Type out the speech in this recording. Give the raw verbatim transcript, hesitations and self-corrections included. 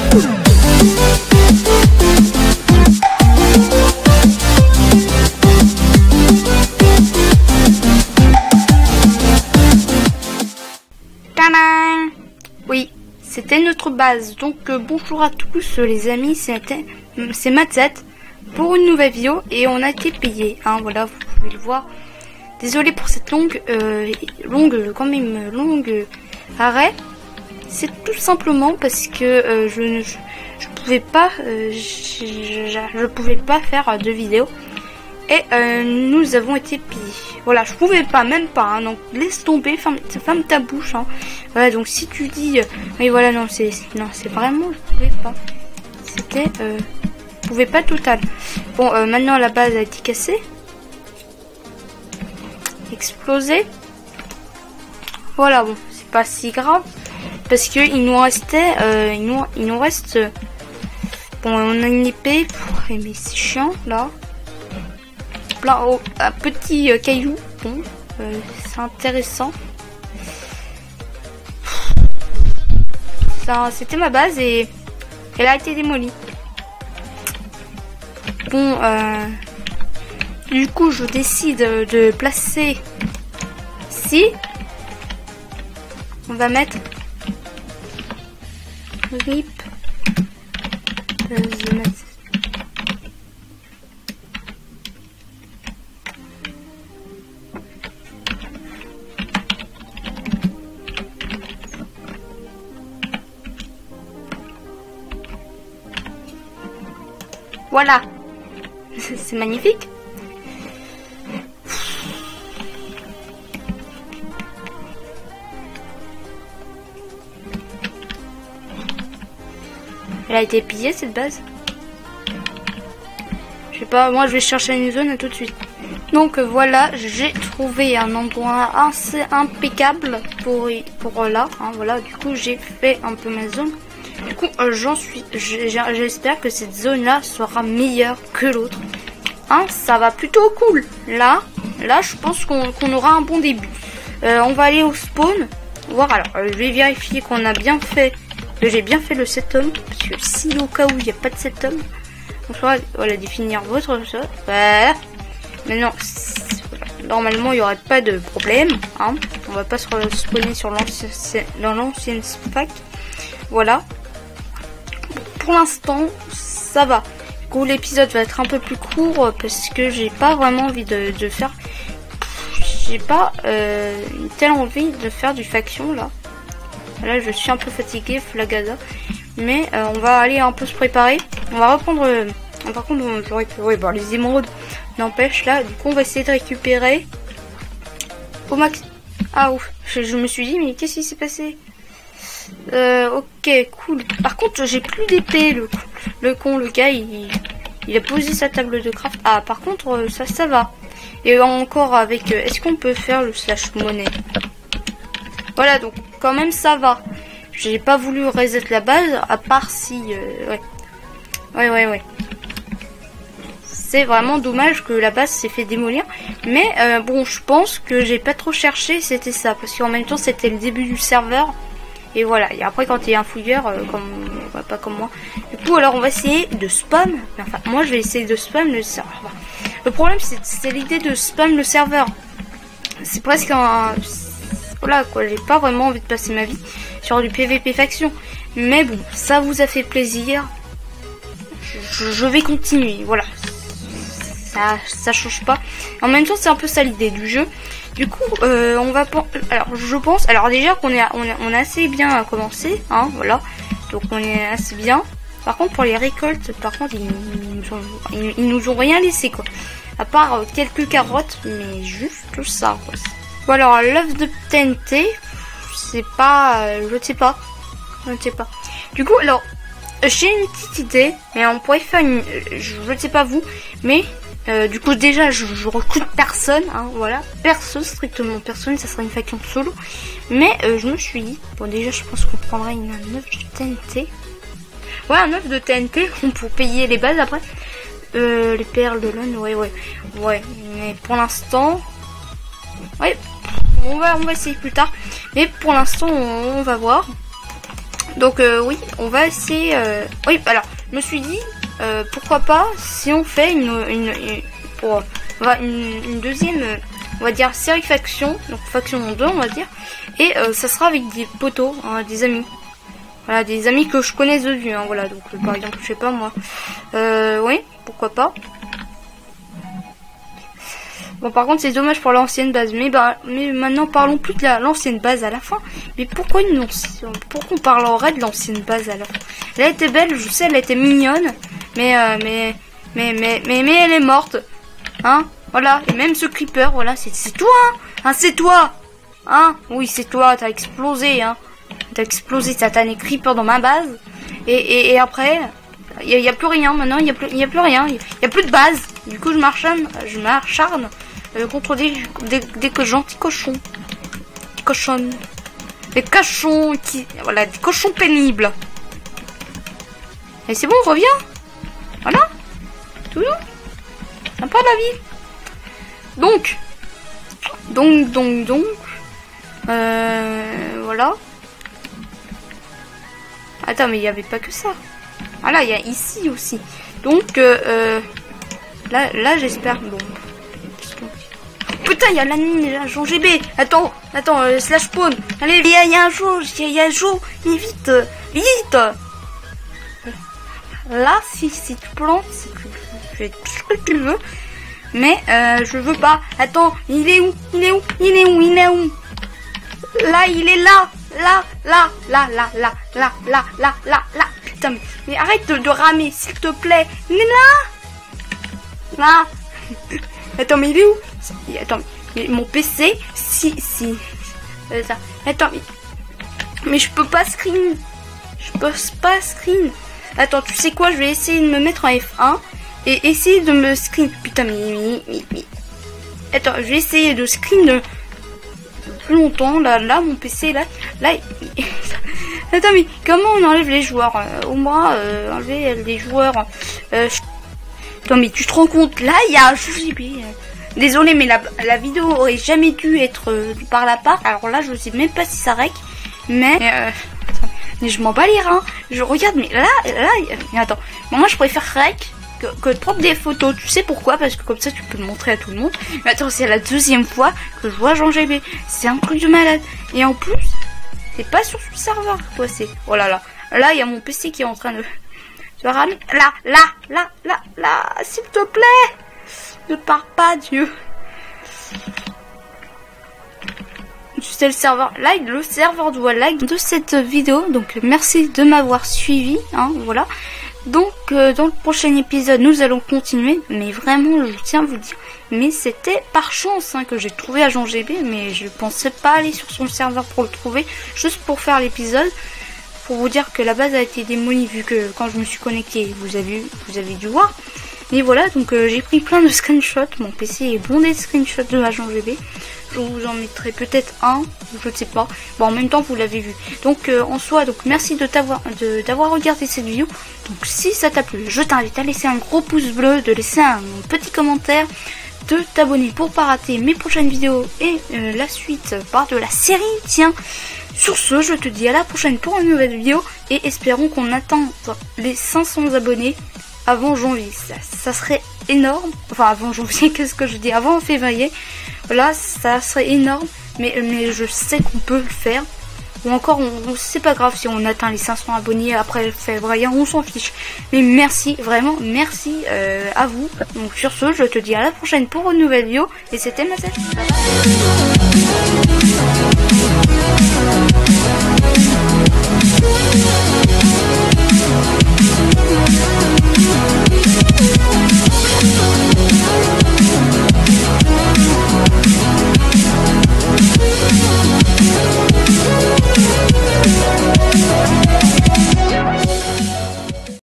Tadam! Oui, c'était notre base. Donc euh, bonjour à tous euh, les amis, c'était c'est Matzet pour une nouvelle vidéo et on a été payé. Hein, voilà, vous pouvez le voir. Désolé pour cette longue, euh, longue, quand même longue arrêt. C'est tout simplement parce que euh, je ne je, je pouvais pas, euh, je, je, je pouvais pas faire de vidéo et euh, nous avons été payés. Voilà, je pouvais pas, même pas. Hein, donc laisse tomber, ferme, ferme ta bouche. Hein. Voilà, donc si tu dis, euh, oui voilà, non c'est, non c'est vraiment, je pouvais pas. C'était, euh, je pouvais pas total. Bon, euh, maintenant la base a été cassée. Explosé. Voilà, bon, c'est pas si grave parce que il nous restait, euh, il nous, il nous reste. Euh, bon, on a une épée, mais c'est chiant là. Là, oh, un petit euh, caillou. Bon, euh, c'est intéressant. Ça, c'était ma base et elle a été démolie. Bon, euh, du coup, je décide de placer ici. On va mettre rip. Euh, je vais mettre... Voilà. C'est magnifique. Elle a été pillée cette base. Je sais pas, moi je vais chercher une zone tout de suite. Donc voilà, j'ai trouvé un endroit assez impeccable pour, pour là. Hein, voilà, du coup j'ai fait un peu ma zone. Du coup euh, j'en suis, j'espère que cette zone là sera meilleure que l'autre. Hein, ça va plutôt cool. Là, là je pense qu'on qu'on aura un bon début. Euh, on va aller au spawn. Voir alors, euh, je vais vérifier qu'on a bien fait. J'ai bien fait le setum, parce que si au cas où il n'y a pas de setum, on va voilà, définir votre ça. Voilà. Maintenant, voilà. Normalement il n'y aurait pas de problème. Hein. On va pas se spawner sur l'ancienne dans l'ancienne fac. Voilà. Pour l'instant, ça va. Du coup, l'épisode va être un peu plus court parce que j'ai pas vraiment envie de, de faire. J'ai pas euh, une telle envie de faire du faction là. Là, je suis un peu fatiguée, Flagaza. Mais euh, on va aller un peu se préparer. On va reprendre... Euh, par contre, on va récupérer bon, les émeraudes. N'empêche, là, du coup, on va essayer de récupérer au max... Ah, ouf. Je, je me suis dit, mais qu'est-ce qui s'est passé? Euh, ok, cool. Par contre, j'ai plus d'épée, le, le con. Le gars, il, il a posé sa table de craft. Ah, par contre, ça, ça va. Et encore avec... Euh, Est-ce qu'on peut faire le slash monnaie? Voilà, donc quand même ça va. J'ai pas voulu reset la base, à part si... Euh, ouais. Ouais, ouais, ouais. C'est vraiment dommage que la base s'est fait démolir. Mais euh, bon, je pense que j'ai pas trop cherché, c'était ça. Parce qu'en même temps, c'était le début du serveur. Et voilà. Et après, quand il y a un fouilleur, euh, comme ouais, pas comme moi. Du coup, alors on va essayer de spam. Enfin, moi, je vais essayer de spam le serveur. Le problème, c'est l'idée de spam le serveur. C'est presque un... Voilà quoi, j'ai pas vraiment envie de passer ma vie sur du P V P faction. Mais bon, ça vous a fait plaisir. Je, je vais continuer, voilà. Ça, ça change pas. En même temps, c'est un peu ça l'idée du jeu. Du coup, euh, on va... Alors, je pense... Alors déjà qu'on est, on est, on est assez bien commencé, hein, voilà. Donc on est assez bien. Par contre, pour les récoltes, par contre, ils, ils, nous, ont, ils, ils nous ont rien laissé, quoi. À part euh, quelques carottes, mais juste tout ça, quoi. Bon alors l'œuf de T N T, c'est pas, euh, je ne sais pas, je ne sais pas. Du coup alors j'ai une petite idée, mais on pourrait faire une, je ne sais pas vous, mais euh, du coup déjà je, je recrute personne, hein, voilà, personne, strictement personne, ça sera une faction solo. Mais euh, je me suis dit, bon déjà je pense qu'on prendrait une, un œuf de T N T, ouais un œuf de T N T pour payer les bases après, euh, les perles de l'âne, ouais ouais, ouais, mais pour l'instant, ouais. On va, on va essayer plus tard. Mais pour l'instant, on, on va voir. Donc euh, oui, on va essayer... Euh... Oui, alors, je me suis dit, euh, pourquoi pas, si on fait une, une, une, pour, une, une deuxième, on va dire, série faction, donc faction deux, on va dire, et euh, ça sera avec des potos, hein, des amis. Voilà, des amis que je connais de vue, hein, voilà, donc euh, par exemple, je sais pas moi. Euh, oui, pourquoi pas. Bon, par contre, c'est dommage pour l'ancienne base. Mais bah, mais maintenant, parlons plus de l'ancienne base à la fin. Mais pourquoi une pourquoi on parlerait de l'ancienne base à la fin? Elle a été belle, je sais, elle était mignonne. Mais, euh, mais, mais, mais, mais, mais, elle est morte. Hein? Voilà. Et même ce creeper, voilà, c'est toi, hein? Hein, c'est toi! Hein? Oui, c'est toi, t'as explosé, hein? T'as explosé satané creeper dans ma base. Et, et, et après, il n'y a, a plus rien maintenant, il n'y a, a plus rien. Il n'y a plus de base. Du coup, je m'acharne. Je m'acharne. Euh, contre des, des, des gentils cochons. Des cochonnes. Des cochons qui... Voilà, des cochons pénibles. Et c'est bon, on revient. Voilà. Tout sympa la vie. Donc. Donc, donc, donc. Euh, voilà. Attends, mais il n'y avait pas que ça. Voilà, il y a ici aussi. Donc, euh, euh, là, là j'espère... Bon. Putain, il y a l'agent G B. Attends, attends, euh, slash spawn. Allez, il y, y a un jour, il y a un jour. Et vite, euh, vite. Là, si, si tu plantes, tu fais tout ce que tu veux. Mais euh, je veux pas. Attends, il est où? Il est où? Il est où? Il est où? Là, il est là. Là, là, là, là, là, là, là, là, là, là. Putain, mais, mais arrête de, de ramer, s'il te plaît. Il est là. Là. Attends, mais il est où? Attends, mais mon P C, si, si. Euh, ça. Attends, mais, mais je peux pas screen. Je peux pas screen. Attends, tu sais quoi? Je vais essayer de me mettre en F un et essayer de me screen. Putain, mais, mais, mais, mais. Attends, je vais essayer de screen de, de plus longtemps. Là, là, mon P C, là, là. Il... Attends, mais comment on enlève les joueurs? euh, Au moins, euh, enlever les joueurs. Euh, je... Attends, mais tu te rends compte? Là, il y a un J B. Euh... Désolé, mais la, la vidéo aurait jamais dû être euh, par la part. Alors là, je sais même pas si ça rec. Mais, euh, mais je m'en bats les reins. Je regarde, mais là, là, mais attends. Bon, moi, je préfère rec que, que de prendre des photos. Tu sais pourquoi? Parce que comme ça, tu peux le montrer à tout le monde. Mais attends, c'est la deuxième fois que je vois Jean G B. C'est un truc de malade. Et en plus, c'est pas sur ce serveur. Quoi, c'est... Oh là là. Là, il y a mon P C qui est en train de... de ramer. Là, là, là, là, là. S'il te plaît. Ne pars pas, Dieu. C'est le serveur like, le serveur doit like de cette vidéo. Donc merci de m'avoir suivi, hein, voilà. Donc euh, dans le prochain épisode, nous allons continuer. Mais vraiment, je tiens à vous dire, mais c'était par chance hein, que j'ai trouvé Agent G B. Mais je pensais pas aller sur son serveur pour le trouver, juste pour faire l'épisode. Pour vous dire que la base a été démolie, vu que quand je me suis connecté, vous avez, vous avez dû voir. Et voilà, donc euh, j'ai pris plein de screenshots. Mon P C est bondé de screenshots de Agent G B. Je vous en mettrai peut-être un, je ne sais pas. Bon, en même temps, vous l'avez vu. Donc, euh, en soi, donc merci de t'avoir de d'avoir regardé cette vidéo. Donc, si ça t'a plu, je t'invite à laisser un gros pouce bleu, de laisser un petit commentaire, de t'abonner pour pas rater mes prochaines vidéos et euh, la suite part de la série. Tiens, sur ce, je te dis à la prochaine pour une nouvelle vidéo et espérons qu'on atteint les cinq cents abonnés avant janvier. Ça, ça serait énorme. Enfin, avant janvier, qu'est-ce que je dis? Avant février. Là, ça serait énorme. Mais, mais je sais qu'on peut le faire. Ou encore, on, on, c'est pas grave si on atteint les cinq cents abonnés après février, on s'en fiche. Mais merci, vraiment, merci euh, à vous. Donc sur ce, je te dis à la prochaine pour une nouvelle vidéo. Et c'était ma sèche.